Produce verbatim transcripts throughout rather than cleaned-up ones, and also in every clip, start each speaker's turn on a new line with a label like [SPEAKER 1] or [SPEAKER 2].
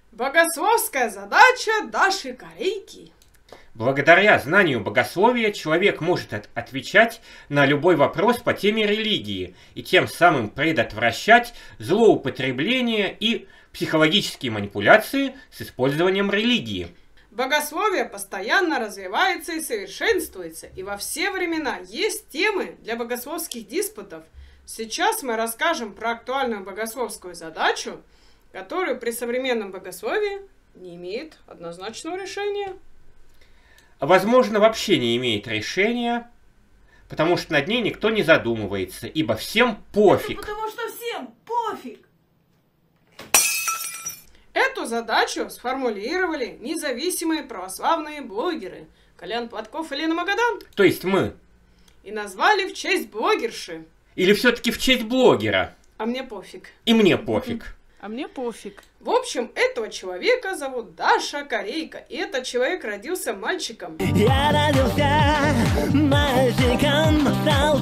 [SPEAKER 1] Богословская задача Даши Корейки.
[SPEAKER 2] Благодаря знанию богословия человек может от отвечать на любой вопрос по теме религии и тем самым предотвращать злоупотребление и психологические манипуляции с использованием религии.
[SPEAKER 1] Богословие постоянно развивается и совершенствуется, и во все времена есть темы для богословских диспутов. Сейчас мы расскажем про актуальную богословскую задачу, которую при современном богословии не имеет однозначного решения.
[SPEAKER 2] Возможно, вообще не имеет решения, потому что над ней никто не задумывается, ибо всем пофиг.
[SPEAKER 3] Это потому что всем пофиг.
[SPEAKER 1] Эту задачу сформулировали независимые православные блогеры Колян Платков и Лена Магадан.
[SPEAKER 2] То есть мы.
[SPEAKER 1] И назвали в честь блогерши.
[SPEAKER 2] Или все-таки в честь блогера.
[SPEAKER 1] А мне пофиг.
[SPEAKER 2] И мне пофиг.
[SPEAKER 3] А мне пофиг.
[SPEAKER 1] В общем, этого человека зовут Даша Корейка. И этот человек родился мальчиком.
[SPEAKER 4] Я родился мальчиком, стал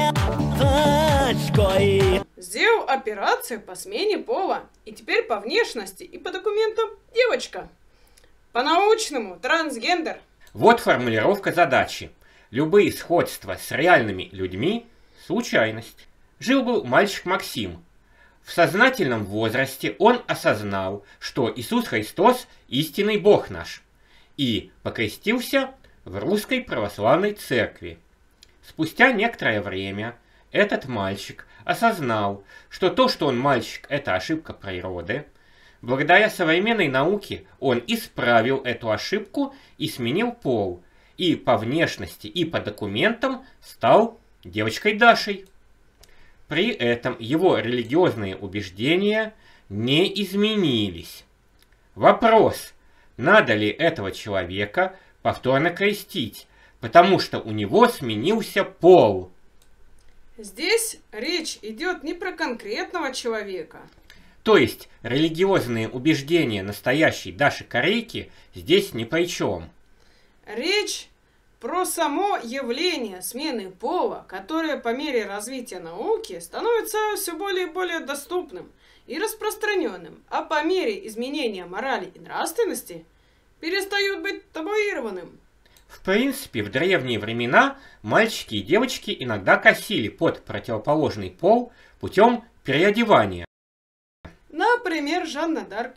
[SPEAKER 4] девочкой.
[SPEAKER 1] Сделал операцию по смене пола. И теперь по внешности и по документам девочка. По-научному трансгендер.
[SPEAKER 2] Вот формулировка задачи. Любые сходства с реальными людьми – случайность. Жил-был мальчик Максим. В сознательном возрасте он осознал, что Иисус Христос – истинный Бог наш, и покрестился в Русской Православной Церкви. Спустя некоторое время этот мальчик осознал, что то, что он мальчик – это ошибка природы. Благодаря современной науке он исправил эту ошибку и сменил пол, и по внешности, и по документам стал девочкой Дашей. При этом его религиозные убеждения не изменились. Вопрос, надо ли этого человека повторно крестить, потому что у него сменился пол.
[SPEAKER 1] Здесь речь идет не про конкретного человека.
[SPEAKER 2] То есть религиозные убеждения настоящей Даши Корейки здесь ни при чем.
[SPEAKER 1] Речь про само явление смены пола, которое по мере развития науки становится все более и более доступным и распространенным, а по мере изменения морали и нравственности перестает быть табуированным.
[SPEAKER 2] В принципе, в древние времена мальчики и девочки иногда косили под противоположный пол путем переодевания.
[SPEAKER 1] Например, Жанна д'Арк.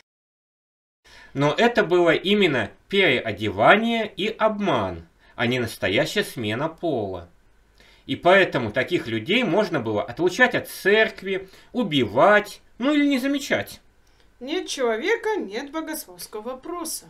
[SPEAKER 2] Но это было именно переодевание и обман, а не настоящая смена пола. И поэтому таких людей можно было отлучать от церкви, убивать, ну или не замечать.
[SPEAKER 1] Нет человека, нет богословского вопроса.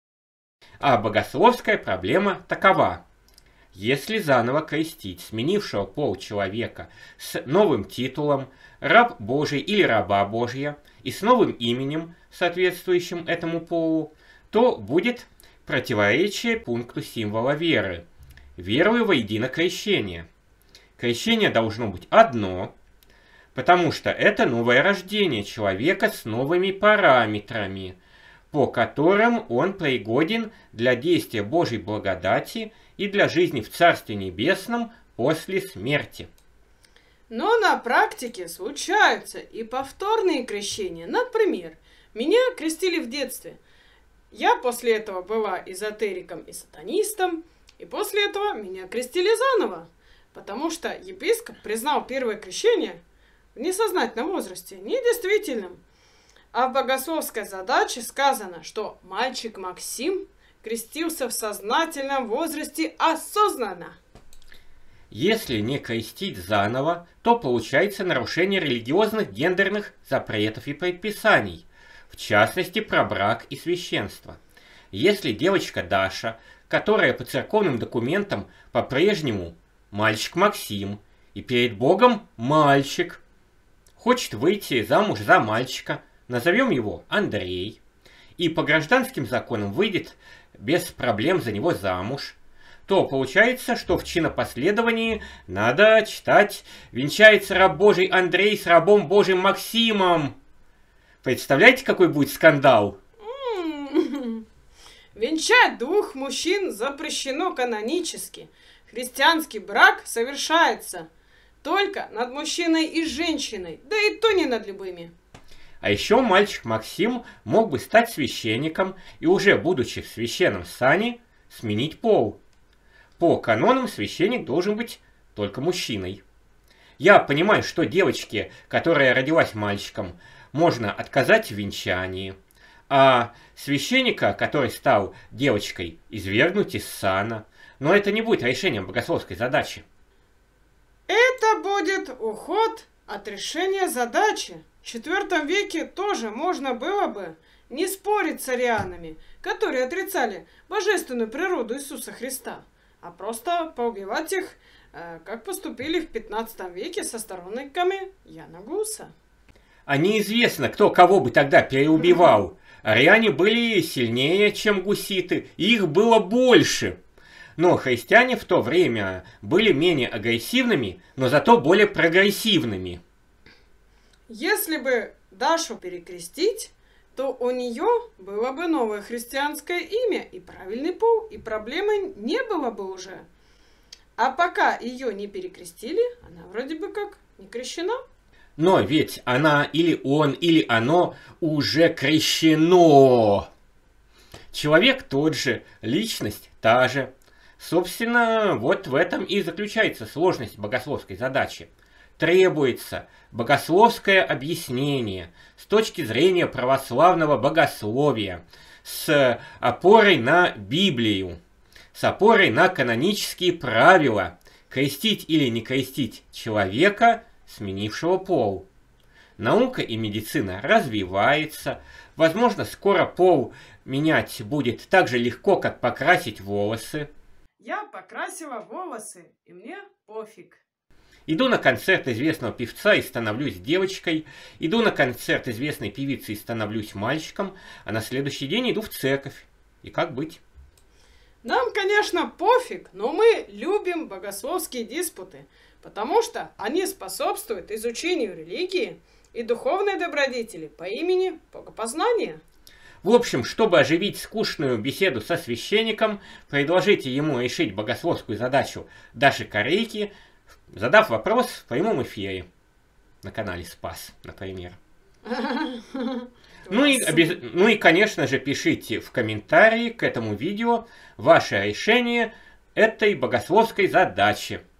[SPEAKER 2] А богословская проблема такова. Если заново крестить сменившего пол человека с новым титулом, раб Божий или раба Божья, и с новым именем, соответствующим этому полу, то будет противоречие пункту символа веры. Верую во единое крещение. Крещение должно быть одно, потому что это новое рождение человека с новыми параметрами, по которым он пригоден для действия Божьей благодати и для жизни в Царстве Небесном после смерти.
[SPEAKER 1] Но на практике случаются и повторные крещения. Например, меня крестили в детстве. Я после этого была эзотериком и сатанистом, и после этого меня крестили заново, потому что епископ признал первое крещение в несознательном возрасте недействительным. А в богословской задаче сказано, что мальчик Максим крестился в сознательном возрасте осознанно.
[SPEAKER 2] Если не крестить заново, то получается нарушение религиозных гендерных запретов и предписаний, в частности про брак и священство. Если девочка Даша, которая по церковным документам по-прежнему мальчик Максим и перед Богом мальчик, хочет выйти замуж за мальчика, назовем его Андрей, и по гражданским законам выйдет без проблем за него замуж, то получается, что в чинопоследовании надо читать «Венчается раб Божий Андрей с рабом Божьим Максимом». Представляете, какой будет скандал?
[SPEAKER 1] Венчать двух мужчин запрещено канонически. Христианский брак совершается только над мужчиной и женщиной, да и то не над любыми.
[SPEAKER 2] А еще мальчик Максим мог бы стать священником и уже будучи в священном сане сменить пол. По канонам священник должен быть только мужчиной. Я понимаю, что девочке, которая родилась мальчиком, можно отказать в венчании, а священника, который стал девочкой, извергнуть из сана. Но это не будет решением богословской задачи.
[SPEAKER 1] Это будет уход от решения задачи. В четвёртом веке тоже можно было бы не спорить с арианами, которые отрицали божественную природу Иисуса Христа, а просто поубивать их, как поступили в пятнадцатом веке со сторонниками Яна Гуса.
[SPEAKER 2] А неизвестно, кто кого бы тогда переубивал. Ариане были сильнее, чем гуситы, и их было больше. Но христиане в то время были менее агрессивными, но зато более прогрессивными.
[SPEAKER 1] Если бы Дашу перекрестить, то у нее было бы новое христианское имя и правильный пол, и проблемы не было бы уже. А пока ее не перекрестили, она вроде бы как не крещена.
[SPEAKER 2] Но ведь она или он, или оно уже крещено. Человек тот же, личность та же. Собственно, вот в этом и заключается сложность богословской задачи. Требуется богословское объяснение с точки зрения православного богословия, с опорой на Библию, с опорой на канонические правила, крестить или не крестить человека, сменившего пол. Наука и медицина развивается, возможно, скоро пол менять будет так же легко, как покрасить волосы.
[SPEAKER 1] Я покрасила волосы, и мне пофиг.
[SPEAKER 2] Иду на концерт известного певца и становлюсь девочкой, иду на концерт известной певицы и становлюсь мальчиком, а на следующий день иду в церковь. И как быть?
[SPEAKER 1] Нам, конечно, пофиг, но мы любим богословские диспуты, потому что они способствуют изучению религии и духовной добродетели по имени Богопознание.
[SPEAKER 2] В общем, чтобы оживить скучную беседу со священником, предложите ему решить богословскую задачу Даши Корейки, задав вопрос в прямом эфире на канале Спас, например. Ну и, обез... ну и, конечно же, пишите в комментарии к этому видео ваше решение этой богословской задачи.